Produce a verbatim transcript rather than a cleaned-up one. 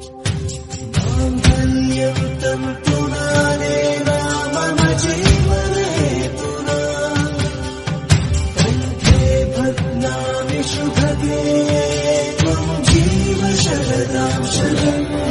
माङ्गल्यं तन्तुनानेन मम जीवनहेतुना कण्ठे भग्नामि शुभगे त्वं जीव शरदां शरम्।